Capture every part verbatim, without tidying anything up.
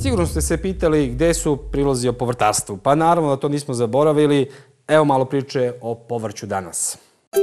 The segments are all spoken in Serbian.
Sigurno ste se pitali gde su prilozi o povrtarstvu. Pa naravno da to nismo zaboravili. Evo malo priče o povrću danas.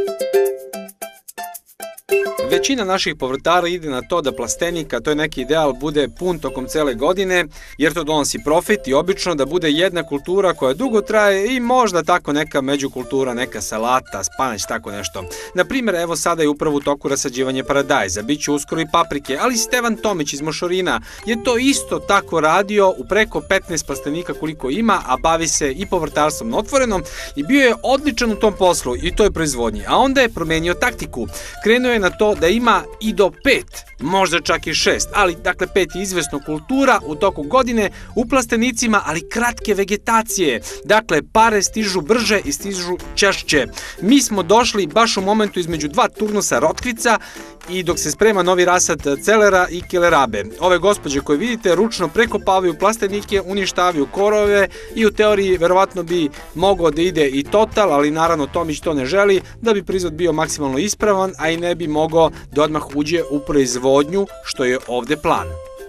Većina naših povrtara ide na to da plastenika, to je neki ideal, bude pun tokom cele godine, jer to donosi profit i obično da bude jedna kultura koja dugo traje i možda tako neka međukultura, neka salata, spanać, tako nešto. Naprimjer, evo sada je upravo u toku rasađivanje paradajza, bit će uskoro i paprike, ali Stevan Tomić iz Mošorina je to isto tako radio u preko petnaest plastenika koliko ima, a bavi se i povrtarstvom na otvorenom i bio je odličan u tom poslu i toj proizvodnji, a onda je promenio taktiku. Krenuo je na to da ima i do pet, možda čak i šest, ali dakle pet je izvesno kultura u toku godine u plastenicima, ali kratke vegetacije. Dakle, pare stižu brže i stižu češće. Mi smo došli baš u momentu između dva turnusa rotkvica i dok se sprema novi rasad celera i kelerabe. Ove gospođe koje vidite ručno prekopavaju plastenike, uništavaju korove i u teoriji verovatno bi mogao da ide i total, ali naravno Tomić to ne želi da bi proizvod bio maksimalno ispravan, a i ne bi mogao da odmah uđe u proizvodnju, što je ovde plan.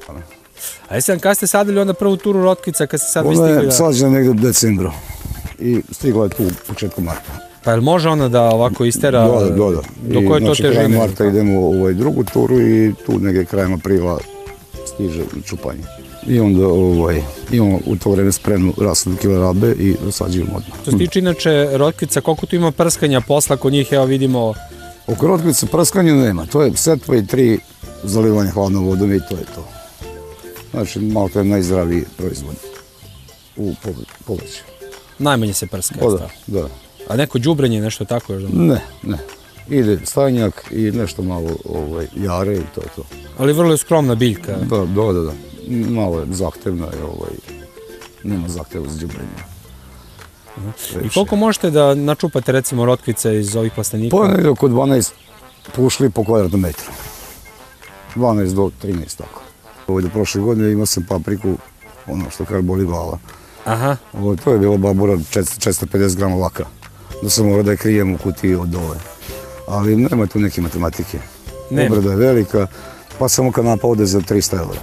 A jesi kada ste sadili onda prvu turu rotkvica, kad ste sad vi stigli da... Ona je sađena negde u decembru i stigla je tu u početku marta. Pa je li može ona da ovako istera do, do, do. do koje to težine? Krajem marta idemo u ovaj drugu turu i tu negdje krajem aprila stiže čupanje. I onda ovaj, imamo u to vreme spremnu rasadu kelerabe i dosađujemo odmah. Što se tiče inače rotkvica, koliko tu ima prskanja posla kod njih, evo vidimo... Oko rotkvica prskanja nema, to je setva i tri zalivanja hladnom vodom i to je to. Znači, malo to je najzdraviji proizvod u povrću. Najmanje se prska. O, da, da. A neko đubrenje, nešto tako još? Ne, ne. Ide stajnjak i nešto malo ovaj, jare i to je to. Ali vrlo je skromna biljka. Da, da, da. da. Malo je zahtevna i ovaj, nema zahteva za đubrenje. Uh-huh. I koliko možete da načupate recimo rotkvice iz ovih plastenika? Pa negdje oko dvanaest pušli po kvadratnom metru. dvanaest do trinaest tako. Ovo do prošle godine imao sam papriku, ono što kaže boli glava. Aha. Ovo, to je bilo babura četiristo pedeset grama laka. Da sam morao da je krijem u kutiji od dole. Ali nema tu neke matematike. Nema. Obrada je velika, pa samo kanapa ode za trista eura.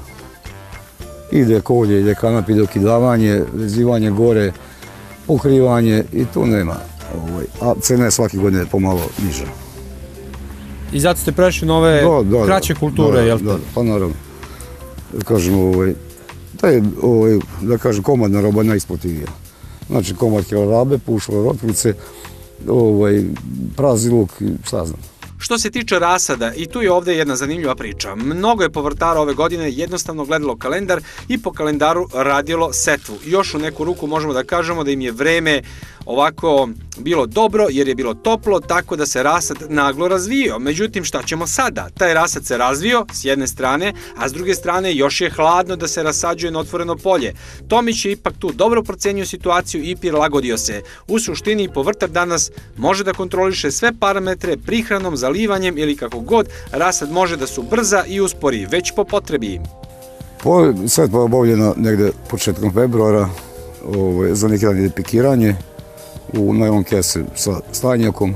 Ide kolje, ide kanap, ide okidavanje, vezivanje gore, pokrivanje i tu nema. Ovaj, a cena je svake godine pomalo niža. I zato ste prešli na ove da, da, kraće kulture, da, jel' da, pa naravno. Kažemo, ovaj, da je, ovaj, da kažem, komadna roba najisplativija. Znači, komad kelerabe, pušle rotkvice, ovaj, prazi luk, šta znam. Što se tiče rasada, i tu je ovde jedna zanimljiva priča. Mnogo je povrtara ove godine jednostavno gledalo kalendar i po kalendaru radilo setvu. Još u neku ruku možemo da kažemo da im je vreme ovako bilo dobro jer je bilo toplo, tako da se rasad naglo razvio. Međutim, šta ćemo sada? Taj rasad se razvio s jedne strane, a s druge strane još je hladno da se rasađuje na otvoreno polje. Tomić je ipak tu dobro procenio situaciju i prilagodio se. U suštini, povrtar danas može da kontroliše sve parametre prihranom, zalivanjem ili kako god, rasad može da se ubrza i uspori, već po potrebi. Setva je obavljena negde početkom februara, ovaj, za neki dan ide pikiranje u najlon kese sa stajnjakom.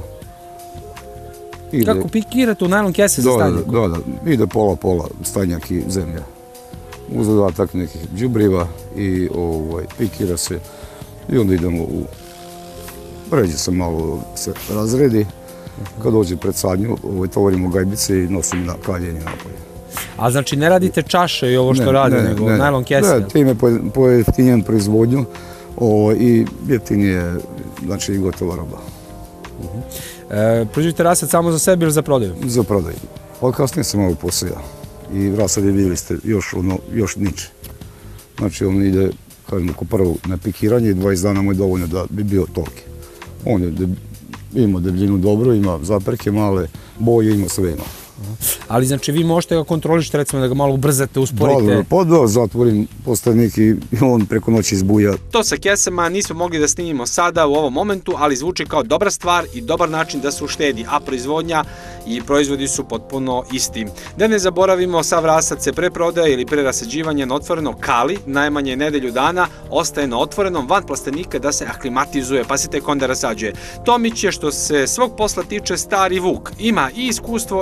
Ide... Kako pikirate u najlon kese sa stajnjakom? Da, da, da, ide pola-pola stajnjak i zemlja. Uz dodatak nekih đubriva i ovaj, pikira se i onda idemo u... Pređe se malo, se razredi. Kad dođe pred sadnju, ovaj, tovarimo gajbice i nosimo na kaljenje napolje. A znači ne radite čaše i ovo što ne, radi, ne, nego ne, najlon kese? Ne, time pojeftinjam proizvodnju o, i jeftinije, znači i gotova roba. Uh-huh. e, proizvodite rasad samo za sebe ili za prodaju? Za prodaju. Pa kasnije sam malo posija i rasad je, vidjeli ste, još, ono, još niče. Znači on ide, kažemo, ko prvo na pikiranje i dvadeset dana mu je dovoljno da bi bio toliki. On je, ima debljinu dobro, ima zapreke male, boje, ima sve ima. Ali znači vi možete ga kontrolišiti, recimo da ga malo ubrzate, usporite? Da, pa da, zatvorim postavnik i on preko noći izbuja. To sa kesama nismo mogli da snimimo sada u ovom momentu, ali zvuči kao dobra stvar i dobar način da se uštedi, a proizvodnja i proizvodi su potpuno isti. Da ne zaboravimo, sav rasad se pre prodaje ili pre rasađivanja na otvoreno kali, najmanje nedelju dana, ostaje na otvorenom van plastenika da se aklimatizuje, pa se tek onda rasađuje. Tomić je, što se svog posla tiče, stari vuk. Ima i iskustvo i znanje.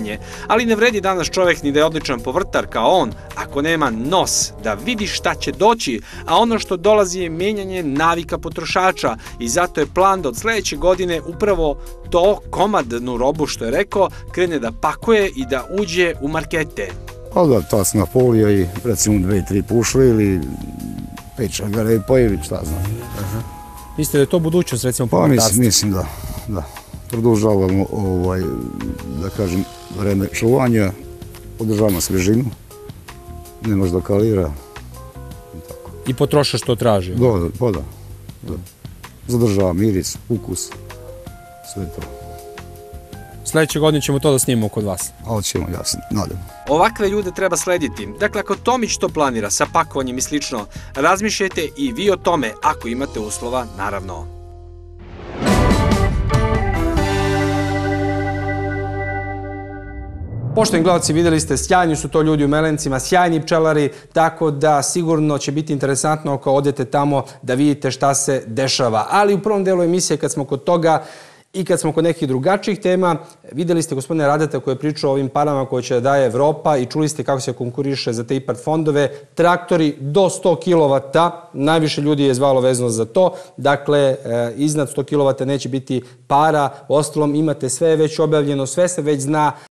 manje. Ali ne vredi danas čovek ni da je odličan povrtar kao on, ako nema nos, da vidi šta će doći, a ono što dolazi je menjanje navika potrošača i zato je plan da od sledeće godine upravo to komadnu robu, što je rekao, krene da pakuje i da uđe u markete. Pa da, tasna folija i recimo dve, tri pušle ili pečanga repa ili šta znam. Mislite da je to budućnost, recimo, Pa povrtarstva? mislim, mislim da, da. Produžavamo, ovaj, da kažem, vreme čuvanja, održavamo svežinu, ne može da kalira. I potrošač to traži? Da, da, pa da. da. Zadržava miris, ukus, sve to. Sledeće godine ćemo to da snimamo kod vas. A hoćemo, ja se nadam. Ovakve ljude treba slediti. Dakle, ako Tomić to planira sa pakovanjem i slično, razmišljajte i vi o tome, ako imate uslova, naravno. Poštovani gledalci, videli ste, sjajni su to ljudi u Melencima, sjajni pčelari, tako da sigurno će biti interesantno ako odete tamo da vidite šta se dešava. Ali u prvom delu emisije, kad smo kod toga i kad smo kod nekih drugačijih tema, videli ste gospodine Radeta koji je pričao o ovim parama koje će da daje Evropa i čuli ste kako se konkuriše za te IPARD fondove. Traktori do sto kilovata, najviše ljudi je zvalo vezano za to. Dakle, iznad sto kilovata neće biti para. Ostalom, imate sve već objavljeno, sve se već zna.